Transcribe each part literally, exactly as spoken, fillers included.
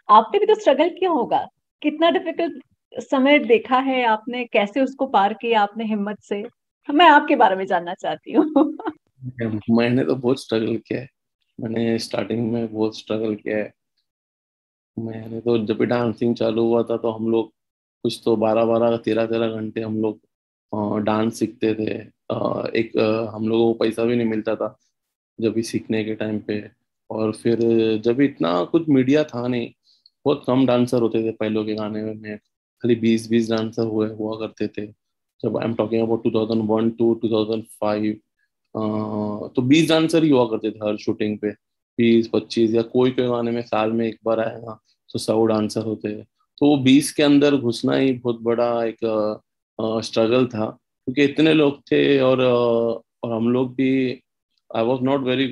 आपने भी तो स्ट्रगल किया होगा, कितना डिफिकल्ट समय देखा है आपने, कैसे उसको पार किया आपने हिम्मत से। मैं आपके बारे में जानना चाहती हूँ। मैंने तो बहुत स्ट्रगल किया है। मैंने स्टार्टिंग में बहुत स्ट्रगल किया है। मैंने तो जब भी डांसिंग चालू हुआ था तो हम लोग कुछ तो बारह बारह तेरह तेरह घंटे हम लोग डांस सीखते थे। अ, एक अ, हम लोगों को पैसा भी नहीं मिलता था जब भी सीखने के टाइम पे। और फिर जब भी इतना कुछ मीडिया था नहीं, बहुत कम डांसर होते थे पहले के गाने में। खाली बीस बीस डांसर हुए हुआ करते थे। जब I am talking about two thousand one to two thousand five, तो बीस डांसर ही हुआ करते थे हर शूटिंग पे। बीस पच्चीस, या कोई कोई गाने में साल में एक बार आएगा तो सौ डांसर होते हैं। तो वो बीस के अंदर घुसना ही बहुत बड़ा एक स्ट्रगल था, क्योंकि इतने लोग थे। और अ, और हम लोग भी, आई वॉज नॉट वेरी,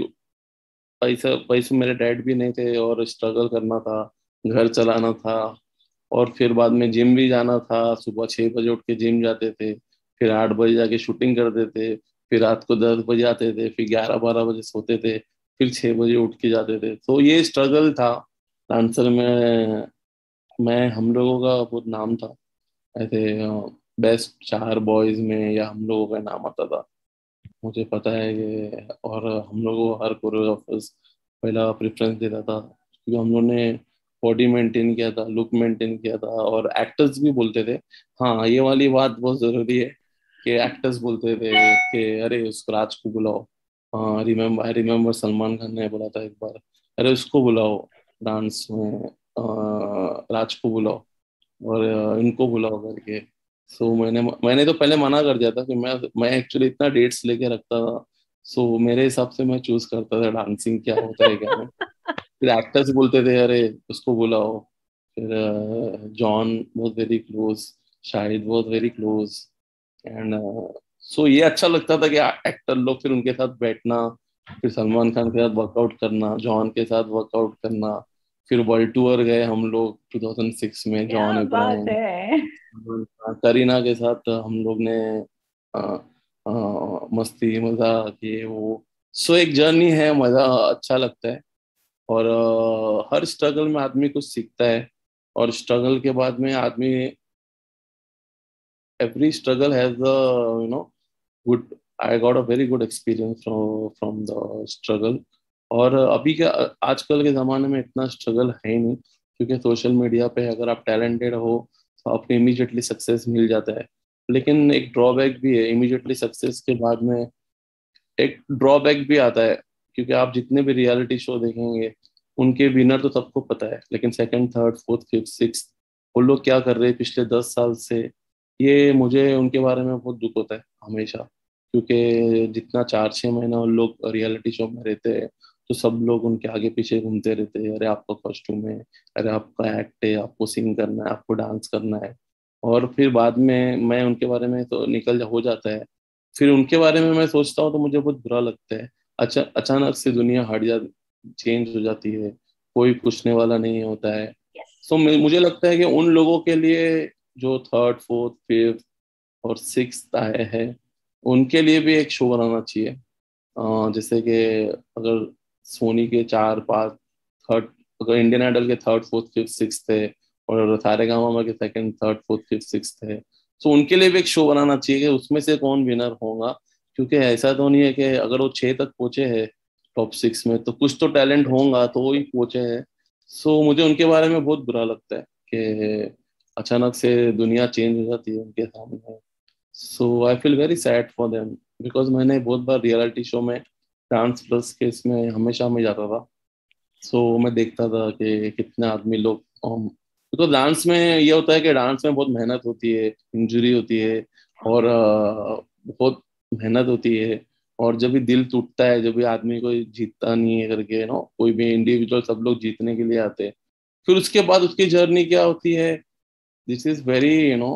पैसा पैसे मेरे डैड भी नहीं थे और स्ट्रगल करना था, घर चलाना था। और फिर बाद में जिम भी जाना था। सुबह छह बजे उठ के जिम जाते थे, फिर आठ बजे जाके शूटिंग करते थे, फिर रात को दस बजे आते थे, फिर ग्यारह बारह बजे सोते थे, फिर छह बजे उठ के जाते थे। तो ये स्ट्रगल था डांसर में। मैं हम लोगों का बहुत नाम था ऐसे, बेस्ट चार बॉयज में या हम लोगों का नाम आता था, मुझे पता है ये। और हम लोग को हर कोरियोग्राफर्स पहला प्रेफरेंस देता था, क्योंकि हम लोग ने बॉडी मेंटेन किया था, लुक मेंटेन किया था। और एक्टर्स भी बोलते थे, हाँ ये वाली बात बहुत जरूरी है, कि एक्टर्स बोलते थे कि अरे उसको राज को बुलाओ। हाँ, remember I remember Salman Khan ने बोला था एक बार, अरे उसको बुलाओ डांस में, अ, राज को बुलाओ, और अ, इनको बुलाओ करके। सो मैंने मैंने तो पहले मना कर दिया था कि मैं मैं एक्चुअली इतना डेट्स लेके रखता था। सो मेरे हिसाब से मैं चूज करता था डांसिंग क्या होता है क्या नहीं। फिर एक्टर्स बोलते थे अरे उसको बुलाओ। फिर uh, John was very close, Shahid was very close. And so ये अच्छा लगता था कि एक्टर लोग, फिर उनके साथ बैठना, फिर सलमान खान के साथ वर्कआउट करना, जॉन के साथ वर्कआउट करना। फिर वर्ल्ड टूर गए हम लोग टू थाउजेंड सिक्स में, जॉन क्या बात इब्राहिम, है। करीना के साथ हम लोग ने अ, अ, मस्ती मजाक ये वो। सो एक जर्नी है, मजा अच्छा लगता है। और अ, हर स्ट्रगल में आदमी कुछ सीखता है। और स्ट्रगल के बाद में आदमी, every struggle has a you know good, I got a very good experience from the struggle. और अभी के आजकल के ज़माने में इतना स्ट्रगल है ही नहीं, क्योंकि सोशल मीडिया पे अगर आप टैलेंटेड हो तो आपको इमीडिएटली सक्सेस मिल जाता है। लेकिन एक ड्रॉबैक भी है, इमीडिएटली सक्सेस के बाद में एक ड्रॉबैक भी आता है। क्योंकि आप जितने भी रियलिटी शो देखेंगे, उनके विनर तो सबको पता है, लेकिन second third fourth fifth six, वो लोग क्या कर रहे हैं पिछले दस साल से, ये मुझे उनके बारे में बहुत दुख होता है हमेशा। क्योंकि जितना चार छह महीना उन लोग रियलिटी शो में रहते हैं, तो सब लोग उनके आगे पीछे घूमते रहते हैं, अरे आपका कॉस्ट्यूम है, अरे आपका एक्ट है, आपको सिंग करना है, आपको डांस करना है। और फिर बाद में मैं उनके बारे में तो निकल हो जाता है, फिर उनके बारे में मैं सोचता हूँ तो मुझे बहुत बुरा लगता है। अच्छा, अचानक से दुनिया हट जा चेंज हो जाती है, कोई पूछने वाला नहीं होता है। यस। सो मुझे लगता है कि उन लोगों के लिए जो थर्ड फोर्थ फिफ्थ और सिक्स आए हैं, उनके लिए भी एक शो बनाना चाहिए। अ, जैसे कि अगर सोनी के चार पांच थर्ड, अगर इंडियन आइडल के थर्ड फोर्थ फिफ्थ सिक्स थे, और सारेगामा के second third fourth fifth six थे, तो उनके लिए भी एक शो बनाना चाहिए कि उसमें से कौन विनर होगा। क्योंकि ऐसा तो नहीं है कि अगर वो छह तक पहुंचे हैं टॉप सिक्स में, तो कुछ तो टैलेंट कुछ होगा तो वो ही पहुंचे हैं। सो मुझे उनके बारे में बहुत बुरा लगता है कि अचानक से दुनिया चेंज हो जाती है उनके सामने। So I feel very sad for them, because मैंने बहुत बार रियलिटी शो में डांस प्लस के इसमें हमेशा में जाता था। सो मैं देखता था कि कितने आदमी लोग, बिकॉज डांस में ये होता है कि डांस में बहुत मेहनत होती है, इंजरी होती है, और अ, बहुत मेहनत होती है। और जब भी दिल टूटता है, जब भी आदमी कोई जीतता नहीं है करके नो, कोई भी इंडिविजुअल, सब लोग जीतने के लिए आते हैं, फिर उसके बाद उसकी जर्नी क्या होती है, this is very you know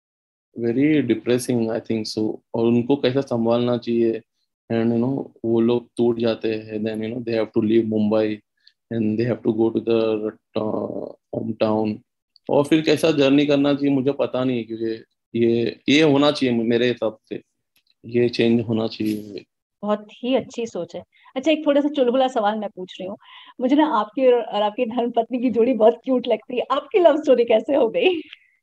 very depressing I think so. और उनको कैसा संभालना चाहिए। एंड यू नो वो लोग टूट जाते हैं, then you know they have to leave Mumbai and they have to go to the home town. और फिर कैसा जर्नी करना चाहिए मुझे पता नहीं, क्योंकि ये ये होना चाहिए मेरे हिसाब से, ये चेंज होना चाहिए। बहुत ही अच्छी सोच है। अच्छा, एक थोड़ा सा चुलबुला सवाल मैं पूछ रही हूँ। मुझे ना आपकी और और आपकी धर्मपत्नी की जोड़ी बहुत क्यूट लगती है। आपकी लव स्टोरी कैसे हो गई?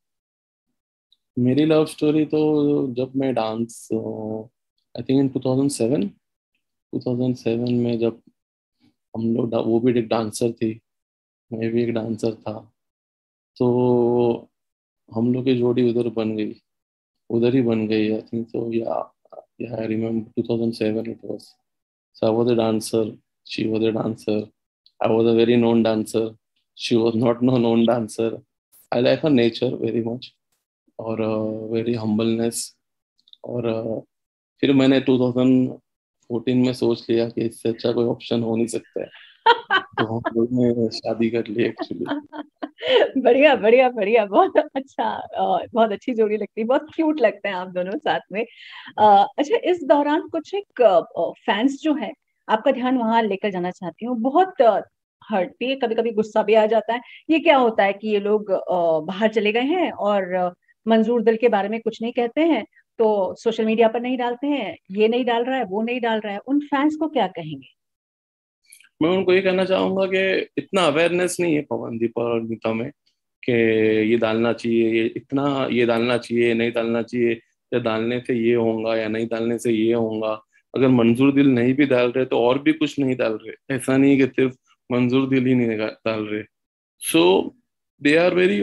मेरी लव स्टोरी तो जब मैं dance, I think in two thousand seven, two thousand seven में जब हम लोग डा- वो भी एक डांसर थी, मैं भी एक डांसर था, तो हम लोग की जोड़ी उधर बन गई, उधर ही बन गई I think. so yeah yeah I remember two thousand seven it was. so I was a dancer, she was a dancer, I was a very known dancer, she was not no known dancer. I like her nature very much, और very humbleness. और uh, फिर मैंने two thousand fourteen में सोच लिया कि इससे अच्छा कोई ऑप्शन हो नहीं सकता है, तो हम लोग ने शादी कर ली एक्चुअली। बढ़िया बढ़िया बढ़िया, बहुत अच्छा। अ, बहुत अच्छी जोड़ी लगती है, बहुत क्यूट लगते हैं आप दोनों साथ में। अ, अच्छा, इस दौरान कुछ एक फैंस जो है, आपका ध्यान वहां लेकर जाना चाहती हूँ, बहुत हर्ट भी है, कभी कभी गुस्सा भी आ जाता है। ये क्या होता है कि ये लोग अ, बाहर चले गए हैं और अ, मंजूर दिल के बारे में कुछ नहीं कहते हैं, तो सोशल मीडिया पर नहीं डालते हैं, ये नहीं डाल रहा है, वो नहीं डाल रहा है, उन फैंस को क्या कहेंगे? मैं उनको ये कहना चाहूंगा कि इतना अवेयरनेस नहीं है पवनदीप और नीता में कि ये डालना चाहिए, ये इतना ये डालना चाहिए, नहीं डालना चाहिए, या डालने से ये होगा या नहीं डालने से ये होगा। अगर मंजूर दिल नहीं भी डाल रहे तो और भी कुछ नहीं डाल रहे, ऐसा नहीं है कि सिर्फ मंजूर दिल ही नहीं डाल रहे। सो दे आर वेरी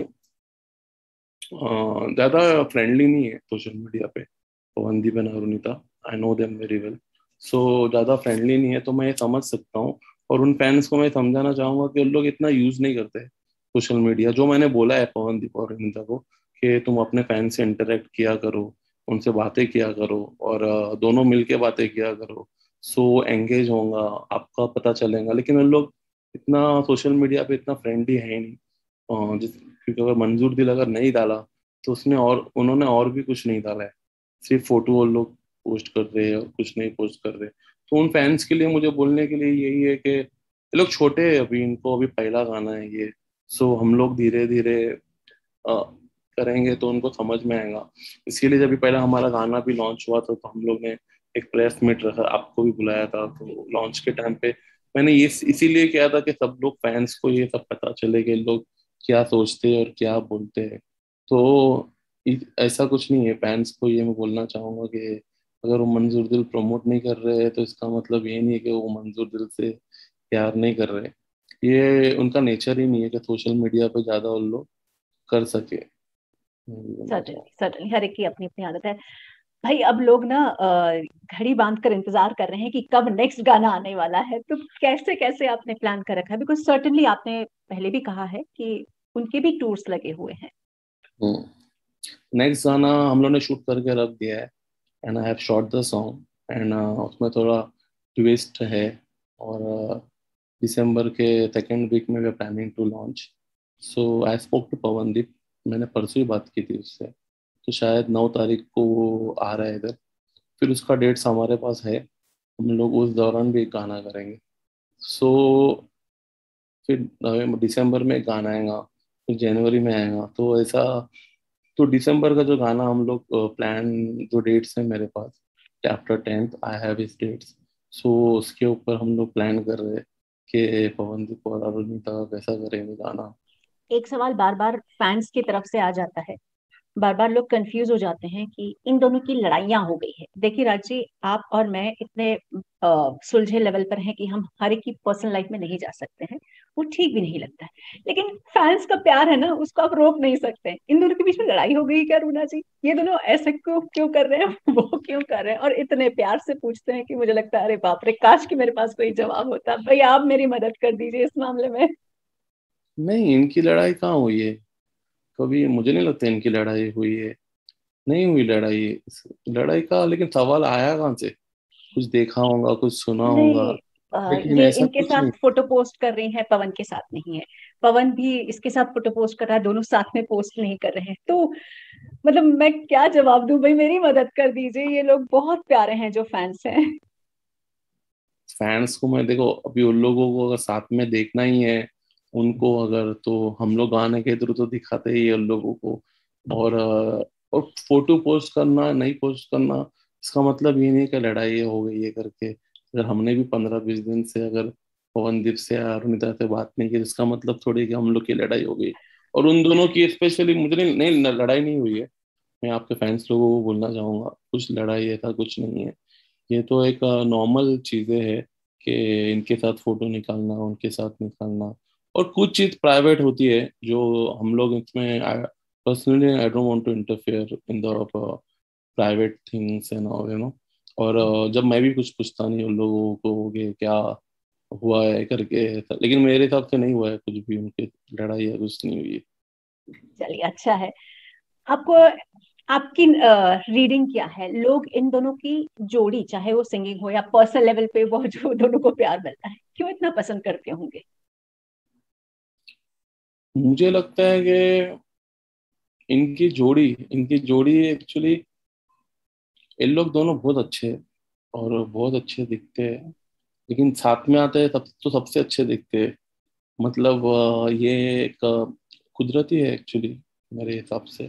ज्यादा फ्रेंडली नहीं है सोशल मीडिया पे, Pavandeep and Arunita, I know them very well. So ज्यादा फ्रेंडली नहीं है, तो मैं ये समझ सकता हूँ। और उन फैंस को मैं समझाना चाहूंगा कि उन लोग इतना यूज नहीं करते सोशल मीडिया। जो मैंने बोला है पवनदीप और अरुणिता को कि तुम अपने फैन से इंटरेक्ट किया करो, उनसे बातें किया करो, और अ, दोनों मिलके बातें किया करो, सो एंगेज होगा, आपका पता चलेगा। लेकिन उन लोग इतना सोशल मीडिया पे इतना फ्रेंडली है ही नहीं। अ, जिस क्योंकि अगर मंजूर दिल अगर नहीं डाला तो उसने और उन्होंने और भी कुछ नहीं डाला है, सिर्फ फोटो वो लोग पोस्ट कर रहे हैं और कुछ नहीं पोस्ट कर रहे। तो उन फैंस के लिए मुझे बोलने के लिए यही है कि ये लोग छोटे हैं अभी, इनको अभी पहला गाना है ये। सो हम लोग धीरे धीरे करेंगे तो उनको समझ में आएगा। इसीलिए जब भी पहला हमारा गाना भी लॉन्च हुआ था तो हम लोग ने एक प्रेस मीट रखा, आपको भी बुलाया था, तो लॉन्च के टाइम पे मैंने ये इसीलिए किया था कि सब लोग फैंस को ये सब पता चले कि लोग क्या सोचते हैं और क्या बोलते हैं। तो इ- ऐसा कुछ नहीं है। फैंस को ये मैं बोलना चाहूंगा कि अगर वो मंजूर दिल प्रमोट नहीं कर रहे हैं तो इसका मतलब ये नहीं है कि वो मंजूर दिल से प्यार नहीं कर रहे। ये उनका नेचर ही नहीं है कि सोशल मीडिया पे ज्यादा वो लोग कर सके। मैं ये बोलना सर्टनली चाहूँ। सर्टनली, हर एक की अपनी अपनी आदत है। भाई, अब लोग ना अ, घड़ी बांध कर इंतजार कर रहे हैं कि कब नेक्स्ट गाना आने वाला है, तो कैसे कैसे आपने प्लान कर रखा है? बिकॉज सर्टनली आपने पहले भी कहा है कि उनके भी टूर्स लगे हुए हैं। नेक्स्ट गाना हम लोग ने शूट करके रख दिया है, and I have shot the song, and उसमें थोड़ा ट्विस्ट है। और दिसंबर के सेकेंड वीक में we are planning to launch. So I spoke to Pavandeep, मैंने परसों ही बात की थी उससे, तो शायद नौ तारीख को वो आ रहा है इधर। फिर उसका डेट्स हमारे पास है, हम लोग उस दौरान भी एक गाना करेंगे। सो फिर नवंबर दिसंबर में एक गाना आएगा, फिर जनवरी में आएगा, तो ऐसा। तो दिसंबर का जो गाना हम लोग प्लान, जो डेट्स है मेरे पास, after tenth I have his dates. So उसके ऊपर हम लोग प्लान कर रहे हैं कि पवनदीप और अरुणिता का कैसा करेंगे गाना। एक सवाल बार बार फैंस की तरफ से आ जाता है, बार बार लोग कंफ्यूज हो जाते हैं कि इन दोनों की लड़ाइयां हो गई है। देखिए राज जी, आप और मैं इतने अ, सुलझे लेवल पर हैं कि हम हर एक की पर्सनल लाइफ में नहीं जा सकते हैं, वो ठीक भी नहीं लगता है। लेकिन फैंस का प्यार है ना, उसको आप रोक नहीं सकते। इन दोनों के बीच में लड़ाई हो गई क्या रूना जी? ये दोनों ऐसे क्यों क्यों कर रहे हैं, वो क्यों कर रहे हैं, और इतने प्यार से पूछते हैं कि मुझे लगता है अरे बाप रे, काश कि मेरे पास कोई जवाब होता। भाई, आप मेरी मदद कर दीजिए इस मामले में। नहीं, इनकी लड़ाई कहाँ हुई है? कभी मुझे नहीं लगता इनकी लड़ाई हुई है, नहीं हुई लड़ाई। इस लड़ाई का लेकिन सवाल आया कहाँ से? कुछ देखा होगा, कुछ सुना होगा, नहीं, अ, लेकिन ये ऐसा इनके कुछ साथ नहीं। फोटो पोस्ट कर रही हैं, पवन के साथ नहीं है। पवन भी इसके साथ फोटो पोस्ट कर रहा है, दोनों साथ में पोस्ट नहीं कर रहे हैं। तो मतलब मैं क्या जवाब दूं? भाई मेरी मदद कर दीजिए, ये लोग बहुत प्यारे हैं जो फैंस हैं। फैंस को मैं देखो, अभी उन लोगों को अगर साथ में देखना ही है उनको, अगर तो हम लोग गाने के थ्रू तो दिखाते ही है उन लोगों को। और अ, और फोटो पोस्ट करना नहीं पोस्ट करना, इसका मतलब ये नहीं कि लड़ाई हो गई है करके। अगर हमने भी पंद्रह बीस दिन से अगर पवनदीप से या अरुणिता से बात नहीं की, तो इसका मतलब थोड़ी कि हम लोग की लड़ाई हो गई। और उन दोनों की स्पेशली मुझे नहीं, नहीं लड़ाई नहीं हुई है। मैं आपके फैंस लोगों को बोलना चाहूंगा, कुछ लड़ाई ऐसा कुछ नहीं है। ये तो एक नॉर्मल चीजें है कि इनके साथ फोटो निकालना, उनके साथ निकालना, और कुछ चीज प्राइवेट होती है जो हम लोग इसमें, personally I don't want to interfere in the private things and all, you know. और अ, जब मैं भी कुछ पूछता नहीं उन लोगों को कि क्या हुआ है करके ऐसा, लेकिन मेरे हिसाब से नहीं हुआ है कुछ भी, उनकी लड़ाई है कुछ नहीं हुई है। चलिए अच्छा है। आपको, आपकी रीडिंग क्या है, लोग इन दोनों की जोड़ी, चाहे वो सिंगिंग हो या पर्सनल लेवल पे वो जो दोनों को प्यार मिलता है, क्यों इतना पसंद करते होंगे? मुझे लगता है कि इनकी जोड़ी इनकी जोड़ी एक्चुअली, इन लोग दोनों बहुत अच्छे हैं और बहुत अच्छे दिखते हैं, लेकिन साथ में आते हैं तब तो सबसे अच्छे दिखते हैं। मतलब अ, ये एक अ, कुदरती है एक्चुअली मेरे हिसाब से,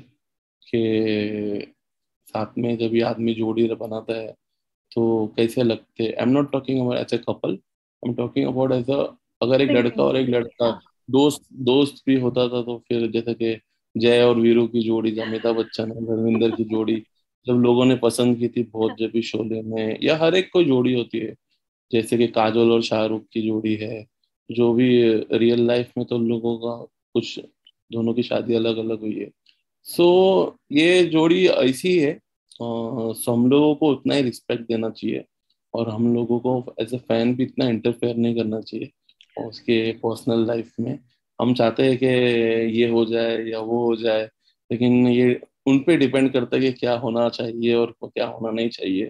कि साथ में जब ये आदमी जोड़ी बनाता है तो कैसे लगते हैं। I am not talking about as a couple, I am talking about as uh, अगर एक लड़का सिंगिंग और एक के लिए, लड़का हाँ। दोस्त दोस्त भी होता था, तो फिर जैसे कि जय और वीरू की जोड़ी, जब अमिताभ बच्चन और धर्मेंद्र की जोड़ी जब लोगों ने पसंद की थी बहुत, जब भी शोले में, या हर एक कोई जोड़ी होती है, जैसे कि काजोल और शाहरुख की जोड़ी है, जो भी रियल लाइफ में तो लोगों का कुछ, दोनों की शादी अलग अलग हुई है। सो ये जोड़ी ऐसी है, सो हम लोगों को उतना ही रिस्पेक्ट देना चाहिए, और हम लोगों को एज ए फैन भी इतना इंटरफेयर नहीं करना चाहिए और उसके पर्सनल लाइफ में। हम चाहते हैं कि ये हो जाए या वो हो जाए, लेकिन ये उन पे डिपेंड करता है कि क्या होना चाहिए और क्या होना नहीं चाहिए।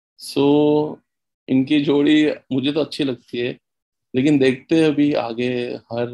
सो इनकी जोड़ी मुझे तो अच्छी लगती है, लेकिन देखते हैं अभी आगे, हर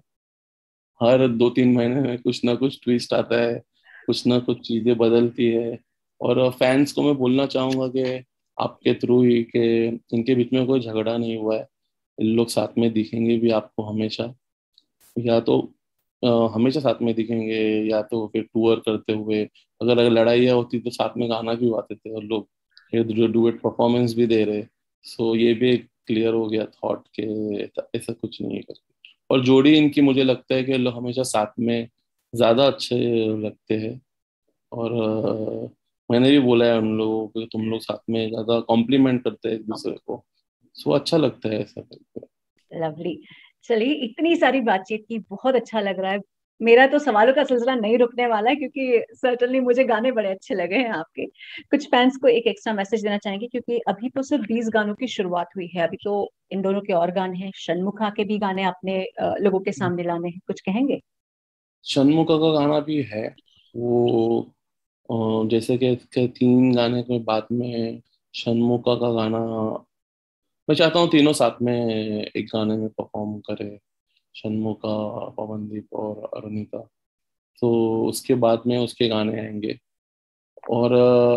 हर दो तीन महीने में कुछ ना कुछ ट्विस्ट आता है, कुछ ना कुछ चीजें बदलती है। और फैंस को मैं बोलना चाहूंगा कि आपके थ्रू ही, कि इनके बीच में कोई झगड़ा नहीं हुआ है। इन लोग साथ में दिखेंगे भी आपको हमेशा, या तो अ, हमेशा साथ में दिखेंगे, या तो फिर टूर करते हुए। अगर अगर लड़ाइयाँ होती तो साथ में गाना भी गाते थे और लोग, ये जो डुएट परफॉर्मेंस भी दे रहे। सो ये भी एक क्लियर हो गया थॉट के ऐसा कुछ नहीं है करके। और जोड़ी इनकी मुझे लगता है कि लोग हमेशा साथ में ज्यादा अच्छे लगते हैं। और अ, मैंने भी बोला है उन लोगों को कि तुम लोग साथ में ज्यादा कॉम्प्लीमेंट करते हैं एक दूसरे को। सो अच्छा लगता है ऐसा करके। लवली। चलिए, इतनी सारी बातचीत की, बहुत अच्छा लग रहा है। मेरा तो सवालों का सिलसिला नहीं रुकने वाला है, क्योंकि सर्टनली मुझे गाने बड़े अच्छे लगे हैं आपके। कुछ फैंस को एक एक्स्ट्रा मैसेज देना चाहेंगे, क्योंकि अभी तो सिर्फ बीस गानों की शुरुआत हुई है, अभी तो इन दोनों के और गाने हैं, षणमुखा के भी गाने आपने अ, लोगों के सामने लाने हैं, कुछ कहेंगे? षणमुखा का गाना भी है वो, अ, जैसे कि इसके तीन गाने के बाद में षणमुखा का गाना, मैं चाहता हूँ तीनों साथ में एक गाने में परफॉर्म करे, षणमुखा, पवनदीप और अरुणिता। तो उसके बाद में उसके गाने आएंगे। और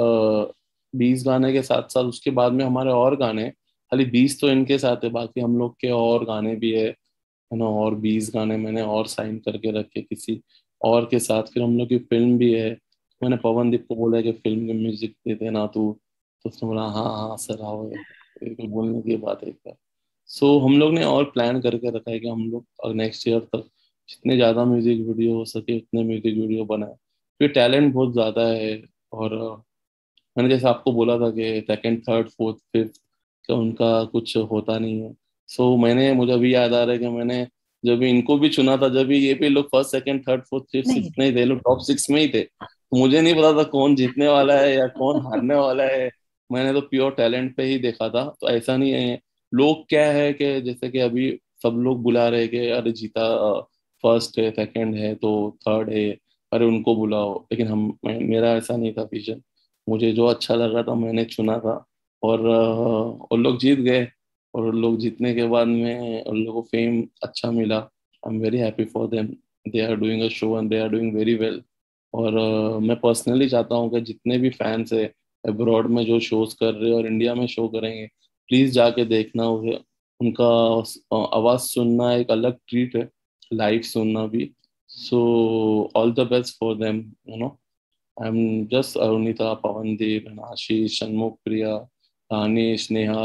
बीस गाने के साथ साथ उसके बाद में हमारे और गाने, खाली बीस तो इनके साथ है, बाकी हम लोग के और गाने भी है है ना। और बीस गाने मैंने और साइन करके रखे किसी और के साथ। फिर हम लोग की फिल्म भी है। मैंने पवनदीप को बोला कि फिल्म के म्यूजिक दे देना तू, तो उसने बोला हाँ हाँ सर आओ, ये कोई बोलने की बात है क्या। सो हम लोग ने और प्लान करके रखा है कि हम लोग नेक्स्ट ईयर तक जितने ज़्यादा म्यूजिक वीडियो हो सके उतने म्यूजिक वीडियो बनाए, क्योंकि टैलेंट बहुत ज़्यादा है। और अ, मैंने जैसे आपको बोला था कि सेकंड थर्ड फोर्थ फिफ्थ का उनका कुछ होता नहीं है। सो मैंने, मुझे अभी याद आ रहा है कि मैंने जब भी इनको भी चुना था, जब भी ये भी लोग first second third fourth fifth नहीं सिक्स में नहीं। ही थे, लोग टॉप सिक्स में ही थे, तो मुझे नहीं पता था कौन जीतने वाला है या कौन हारने वाला है। मैंने तो प्योर टैलेंट पे ही देखा था। तो ऐसा नहीं है, लोग क्या है कि जैसे कि अभी सब लोग बुला रहे कि अरे जीता, फर्स्ट है सेकंड है तो थर्ड है, अरे उनको बुलाओ। लेकिन हम मैं, मेरा ऐसा नहीं था विजन। मुझे जो अच्छा लगा था मैंने चुना था। और अ, उन लोग जीत गए। और उन लोग जीतने के बाद में उन लोगों को फेम अच्छा मिला। I am very happy for them. They are doing a show and they are doing very well. और अ, मैं पर्सनली चाहता हूँ कि जितने भी फैंस है अब्रॉड में जो शोज कर रहे हैं और इंडिया में शो करेंगे, प्लीज जाके देखना उसे। उनका अ, आवाज सुनना एक अलग ट्रीट है, लाइव सुनना भी। So all the best for them, you know. I'm just Arunita, Pavandeep, and Ashish, Shanmuk Priya, Danish, Nehal.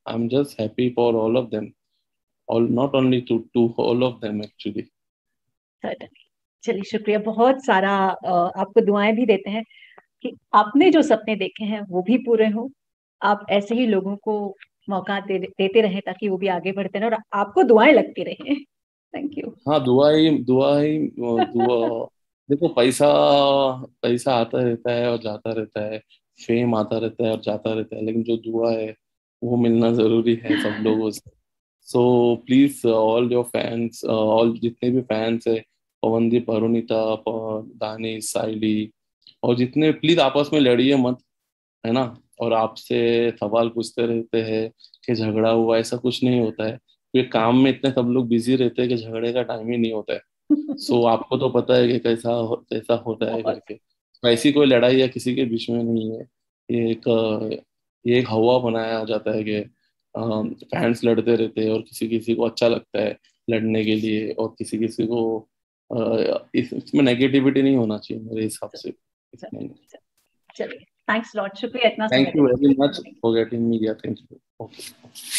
I'm just happy for all of them, all not only to to all of them actually. Certainly. चलिए शुक्रिया, बहुत सारा अ, आपको दुआएं भी देते हैं कि आपने जो सपने देखे हैं वो भी पूरे हों। आप ऐसे ही लोगों को मौका दे, देते रहें ताकि वो भी आगे बढ़ते रहें और आपको दुआएं लगती रहें। Thank you. हाँ, दुआ ही दुआ ही दुआ। देखो, पैसा पैसा आता रहता है और जाता रहता है, फेम आता रहता है और जाता रहता है, लेकिन जो दुआ है वो मिलना जरूरी है सब लोगों से। So please all your fans, all जितने भी फैंस है, पवनदीप, अरुणिता, प- दानिश, साइली, और जितने, प्लीज आपस में लड़िए मत, है ना। और आपसे सवाल पूछते रहते हैं कि झगड़ा हुआ, ऐसा कुछ नहीं होता है, क्योंकि काम में इतने सब लोग बिजी रहते हैं कि झगड़े का टाइम ही नहीं होता है। सो आपको तो पता है कि कैसा हो, कैसा होता है बहुत। करके। तो ऐसी कोई लड़ाई या किसी के बीच में नहीं है। ये एक ये एक हवा बनाया जाता है कि फैंस लड़ते रहते हैं और किसी किसी को अच्छा लगता है लड़ने के लिए, और किसी किसी को अ, इस- इसमें नेगेटिविटी नहीं होना चाहिए मेरे हिसाब से। इसमें चलिए, थैंक्स लॉट, शुक्रिया इतना समय थैंक यू देने वेरी के मच लिए। For getting me, thank you. Okay.